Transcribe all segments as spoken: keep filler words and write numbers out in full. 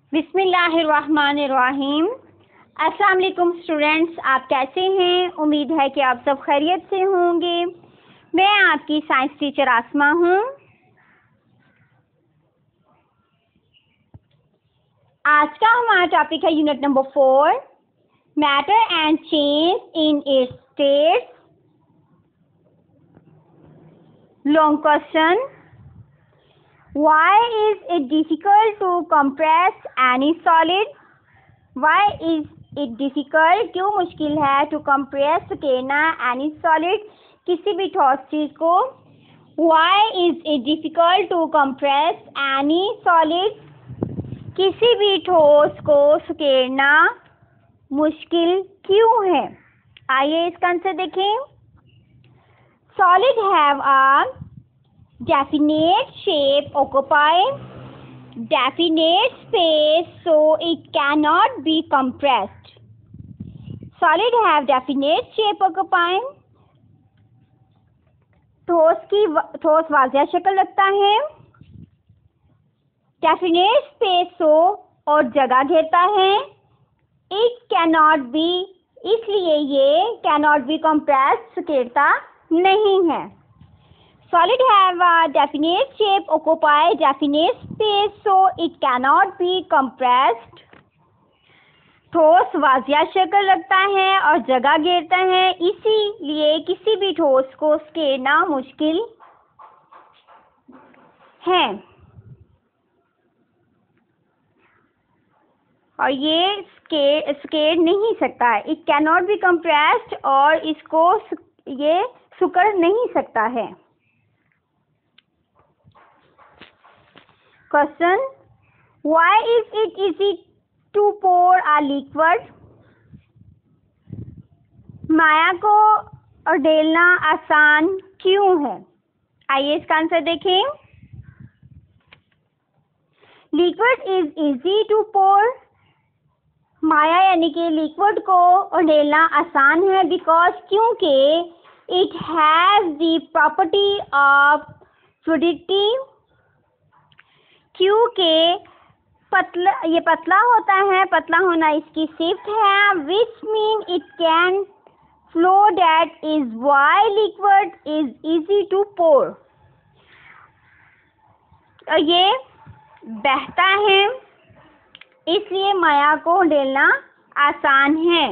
बिस्मिल्लाहिर्रहमानिर्रहीम। अस्सलाम वालेकुम स्टूडेंट्स, आप कैसे हैं? उम्मीद है कि आप सब खैरियत से होंगे। मैं आपकी साइंस टीचर आसमा हूँ। आज का हमारा टॉपिक है unit number four, matter and change in its states. Long question, why is it difficult to compress any solid? Why is it difficult? क्यों मुश्किल है to compress करना any solid, किसी भी ठोस चीज को। Why is it difficult to compress any solid? किसी भी ठोस को सुकेरना मुश्किल क्यों है? आइए इसका आंसर देखें। Solid have a definite shape, occupy definite space, so it cannot be compressed. Solid have definite shape, occupy ठोस की ठोस वाज़िया शक्ल रखता है, definite space so और जगह घेरता है, it cannot be इसलिए ये cannot be compressed सुकेरता नहीं है। Solid have a definite shape, occupy definite space, so it cannot be compressed. ठोस वाज़िया शक्ल रखता है और जगह घेरता है, इसीलिए किसी भी ठोस को सुकेरना मुश्किल है। और ये स्केर स्केर नहीं सकता है। It cannot be compressed और इसको ये सुकड़ नहीं सकता है। Question, why is it easy to pour a liquid? माया को उड़ेलना आसान क्यों है? आइए इसका आंसर देखें। Liquid is easy to pour, माया यानी कि लिक्विड को उड़ेलना आसान है, बिकॉज क्योंकि it has the property of fluidity, क्योंकि पतला ये पतला होता है, पतला होना इसकी सिफ्त है, which mean it can flow, that is why liquid is easy to pour। और ये बहता है, इसलिए माया को उड़ेलना आसान है।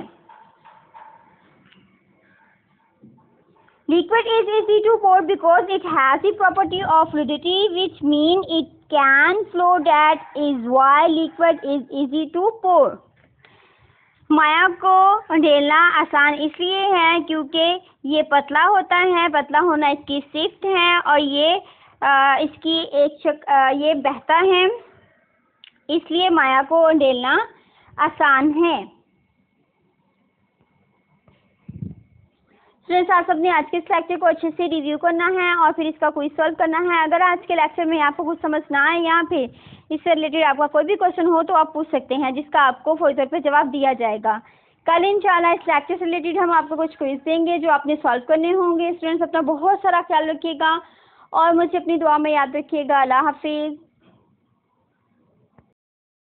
Liquid is easy to pour because it has the property of fluidity, which mean it can flow, that is why liquid is easy to pour। माया को उड़ेलना आसान इसलिए है क्योंकि ये पतला होता है, पतला होना इसकी सिफ्त है, और ये आ, इसकी एक शक, आ, ये बहता है, इसलिए माया को उड़ेलना आसान है। स्टूडेंट्स, आप सबने आज के इस लेक्चर को अच्छे से रिव्यू करना है और फिर इसका क्विज सॉल्व करना है। अगर आज के लेक्चर में आपको कुछ समझ ना आए या फिर इससे रिलेटेड आपका कोई भी क्वेश्चन हो तो आप पूछ सकते हैं, जिसका आपको फौरी तौर पर जवाब दिया जाएगा। कल इंशाल्लाह इस लेक्चर से रिलेटेड हम आपको कुछ क्विज देंगे जो आपने सॉल्व करने होंगे। स्टूडेंट्स, अपना बहुत सारा ख्याल रखिएगा और मुझे अपनी दुआ में याद रखिएगा। अल्लाह हाफिज़।